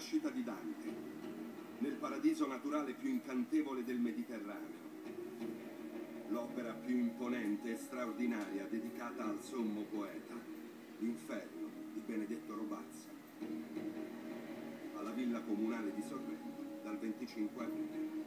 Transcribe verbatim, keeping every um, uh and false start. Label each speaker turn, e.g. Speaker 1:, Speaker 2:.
Speaker 1: nascita di Dante, nel paradiso naturale più incantevole del Mediterraneo. L'opera più imponente e straordinaria dedicata al sommo poeta, L'Inferno di Benedetto Robazza, alla Villa Comunale di Sorrento, dal venticinque aprile.